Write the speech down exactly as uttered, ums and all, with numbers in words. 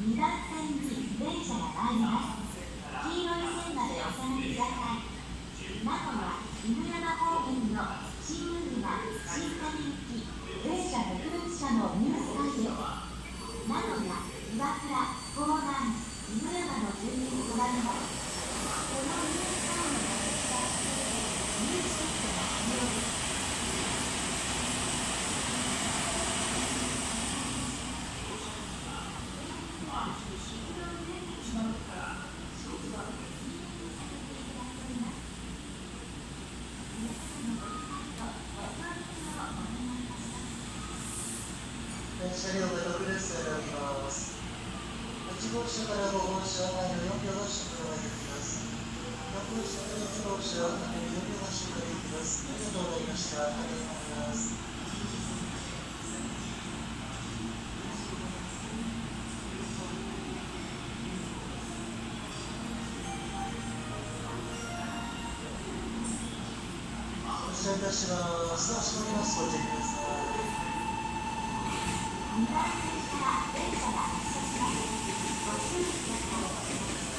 にばん線に電車が参ります。黄色い線までお下がりください。名古屋犬山方面の新運河新上行き電車特別車のニュース会です。名古屋、岩倉、港南、犬山の順に止まります。このニュース会の形がニュースチケットが必要です。 車両がろく列選びます。いち号車からご号車までよん両が出荷ができます。よん号車からいち号車までよん両が出荷できます。ありがとうございました。ありがとうございます。お知らせいたします。閉まります。ごチェックください。 にばん線から電車が発車します。ご注意ください。